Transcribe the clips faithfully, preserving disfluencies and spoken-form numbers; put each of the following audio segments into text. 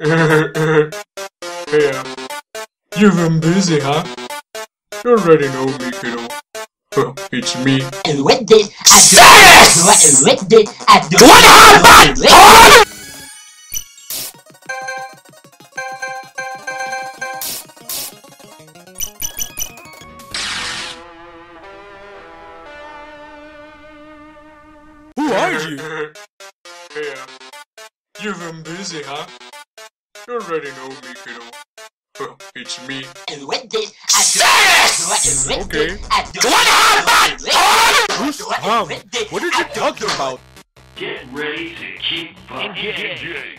Yeah. You've been busy, huh? You already know me, kiddo. It's me. And with this, I do SANESS! and with this, I do What happened? Who are you? Yeah. You've been busy, huh? You already know me, kiddo. It's me. And with this, I SANESS! do and with Okay. this, I do What happened? Who's Tom? What are you talking about? Get ready to keep engaged.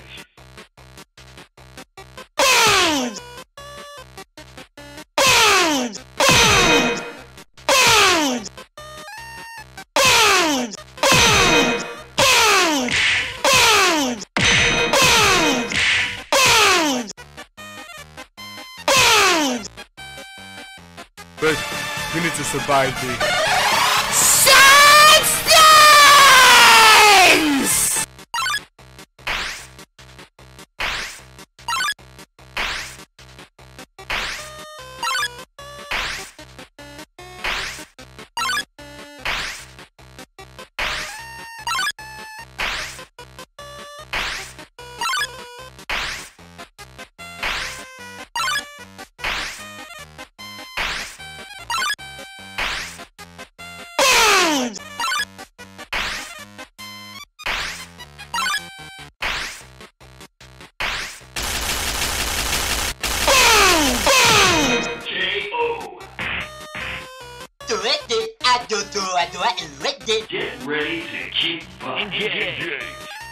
But you need to survive the SANESS! I do do I do I and with this. Get ready to keep engaged.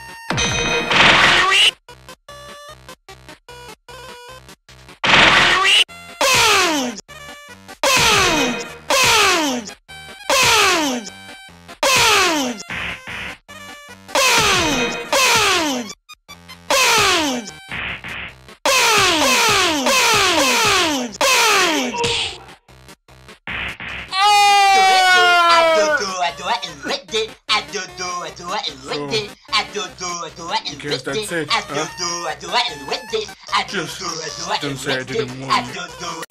Guess that's it, huh? Just don't say I didn't warn you.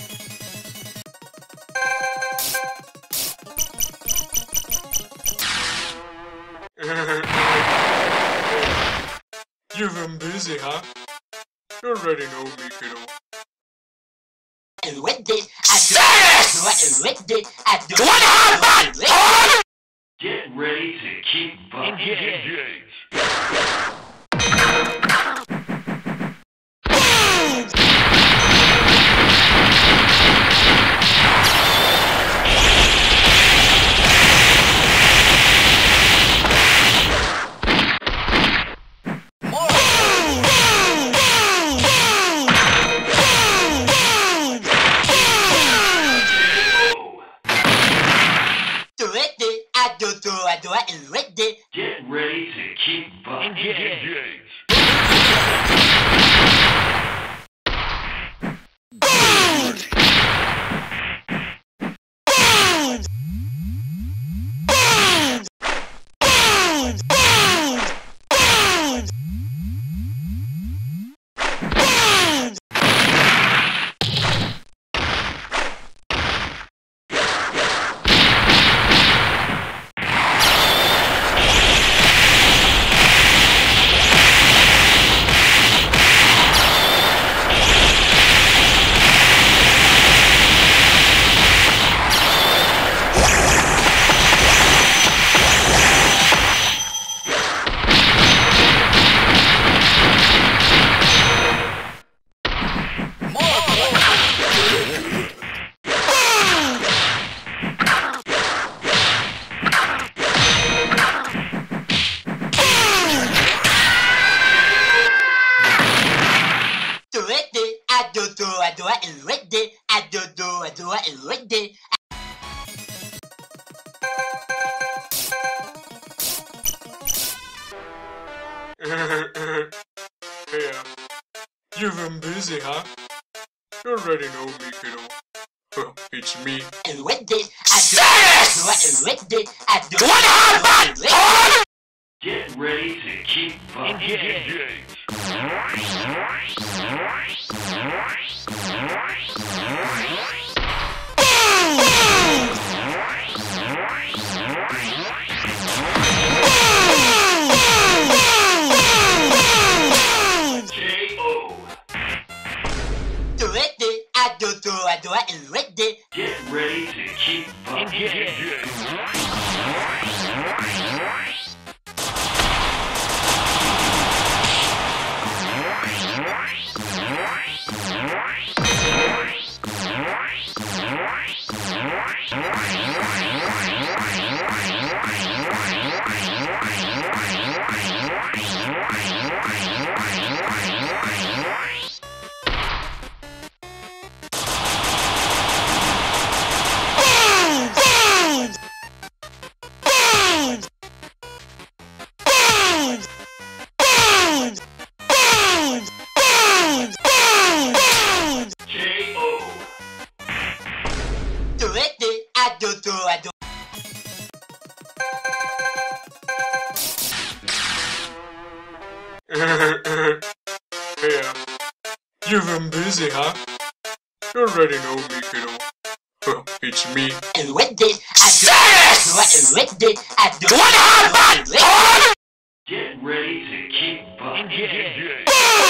You've been busy, huh? You already know me, kiddo. And with this, I do SANESS! and with this, I do What happened? Get ready to keep engaged. Get ready to keep engaged. Yeah. You've been busy, huh? You already know me, kiddo. It's me. And with this, I do SANESS! and with this, I do What happened? Get ready to keep engaged. Ready, I do do, I do, I ready. Get ready to keep engaging. Ready, I do do, I do. Yeah. You've been busy, huh? You already know me, kiddo. Well, it's me. Ready, I do, I do, ready, I do, I do, ready. Get ready to keep engaging.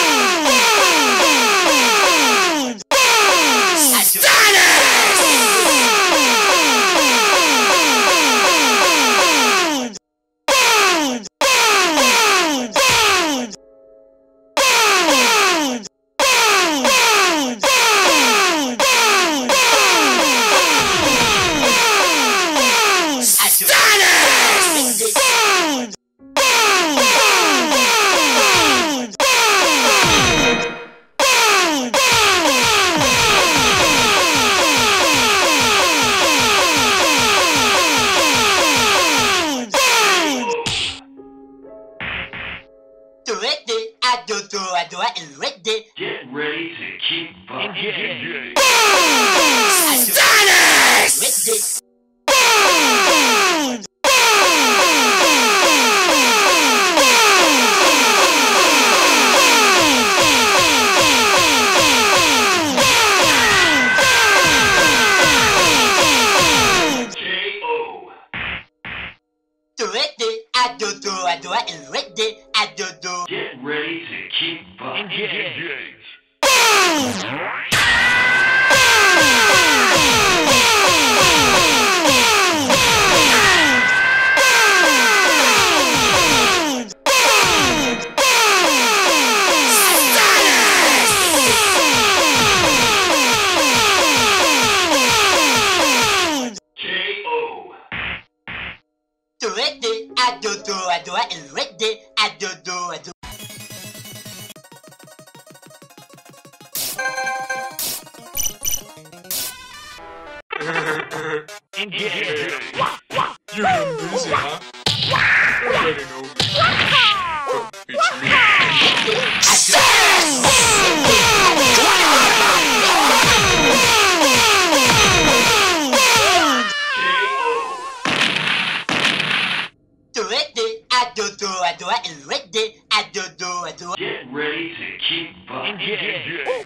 Ready, I do do, I do, I ready. Get ready to keep engaging. SANESS! Ready, I do do, I do, I ready, I do do. Get ready to keep engaging. Ready, I do do, I do, I ready, I do do, I do. Engaging. You've been busy, huh? You already know me. Well, it's me. Ready, I do do, I do, I ready, I do do, I do. Get ready to keep engaging.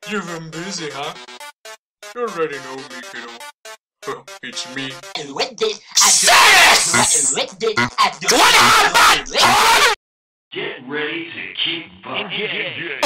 You've been busy, huh? You already know me, kiddo. Huh, it's me. And with this, I do it. And with this, I do it. Get ready to keep bumping.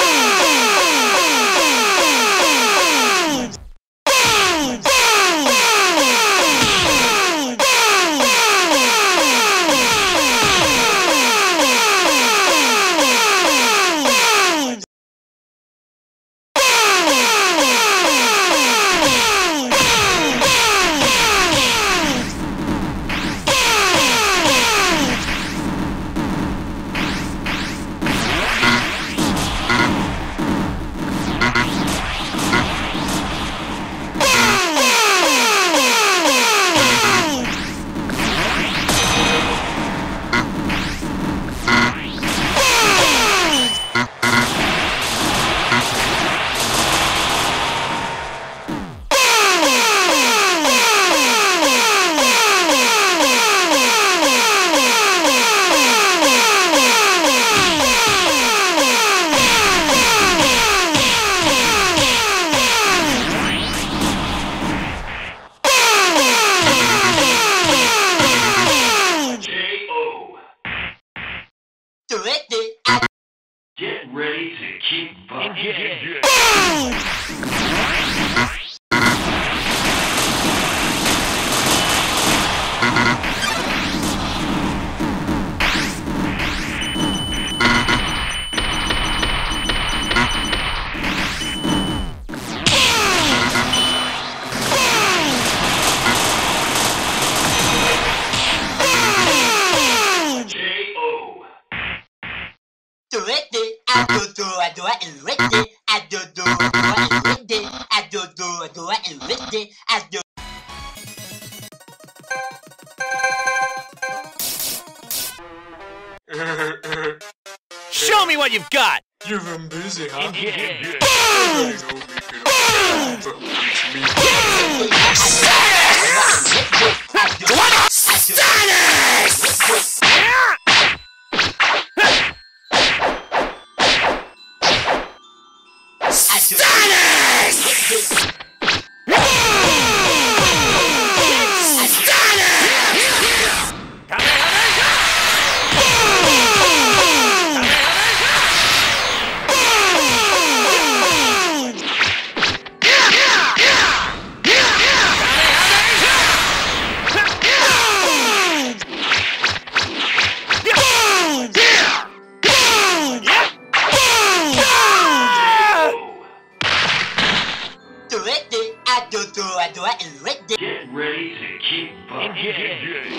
Get ready to keep bumping. Show me what you've got! You've been busy, huh? Yeah. You already know me, kiddo. Huh, it's me. SANESS! SANESS! Get ready to keep bumping.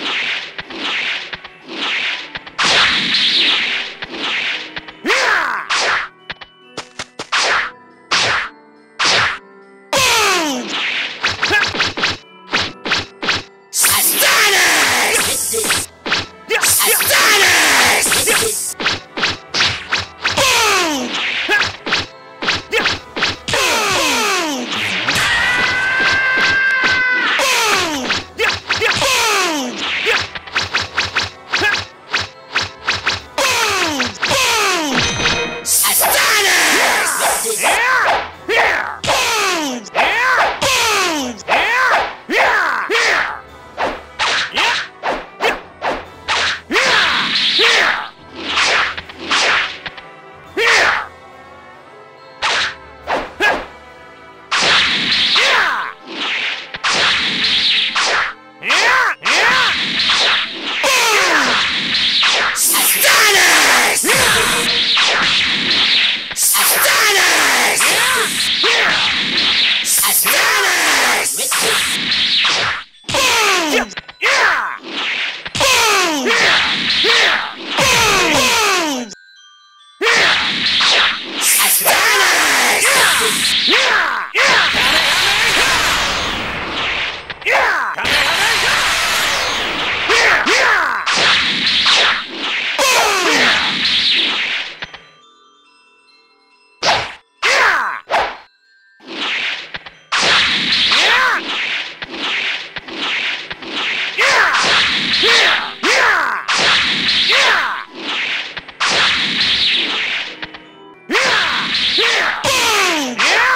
Yeah!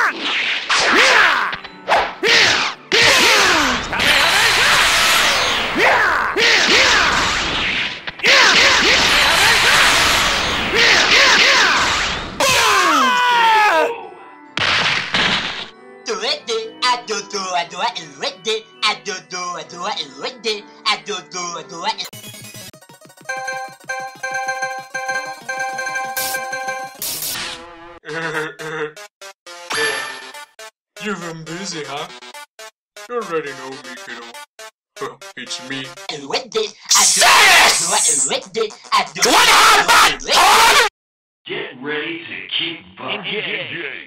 regret. You've been busy, huh? You already know me, kiddo. It's me. And with this, I do SANESS! And with this, I do What Get ready to keep engaged.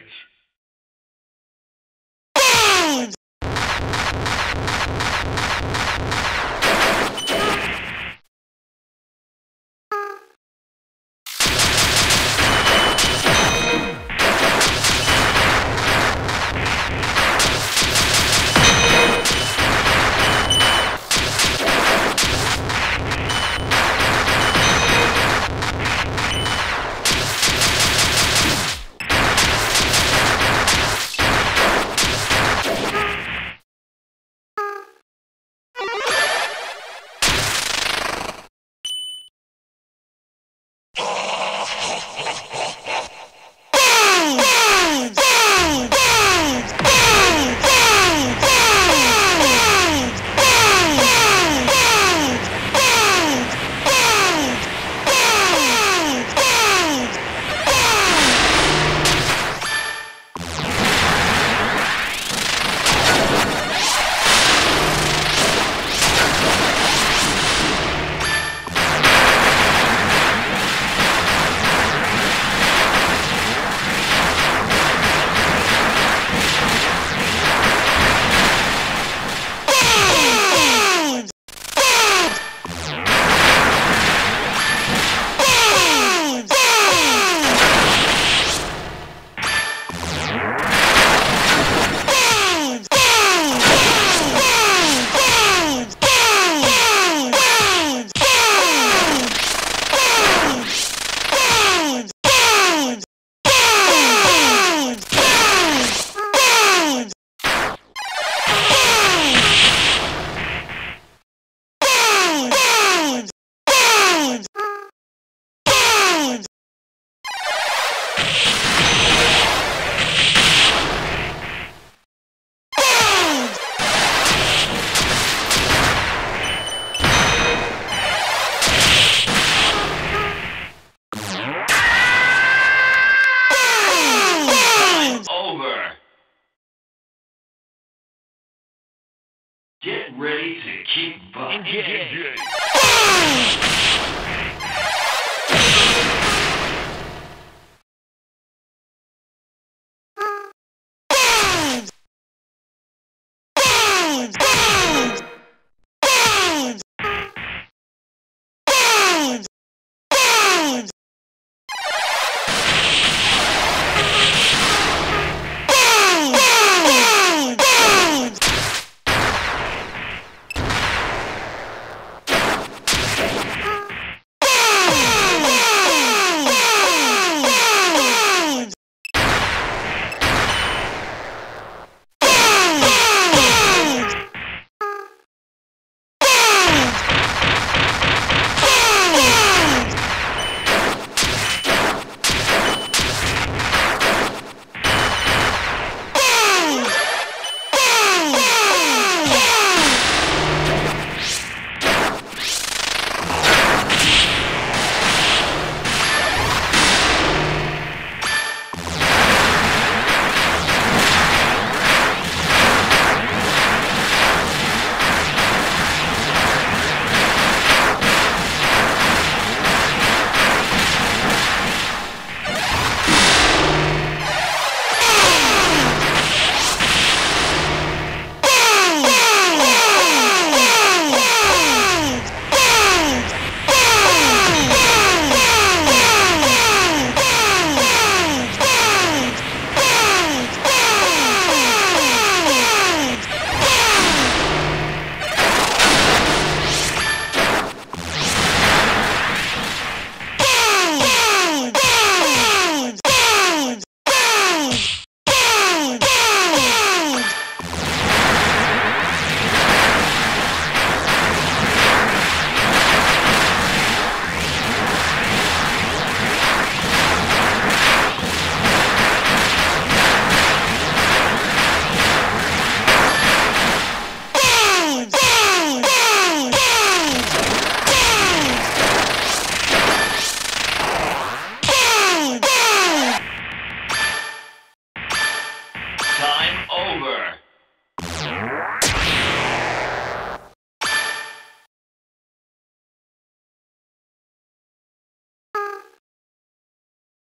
Get ready to keep engaged.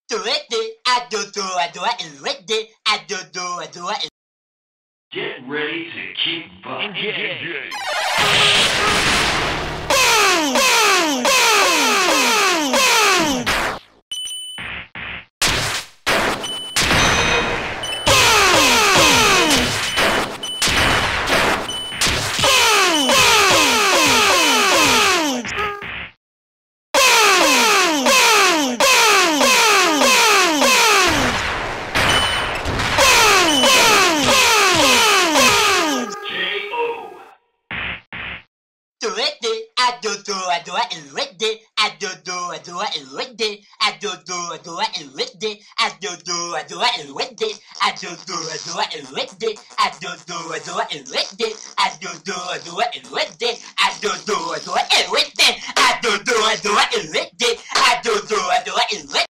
Do it, I do do I do it ready. I do do I do it. Get ready to keep engaged. Do it, I do do I do it ready. I do do I do it ready. I do do I do it ready. I do do I do it ready. I do do I do it ready. I do do I do it ready. I do do I do it ready. I do do I do it ready. I do do I do it ready. I do do I do it ready.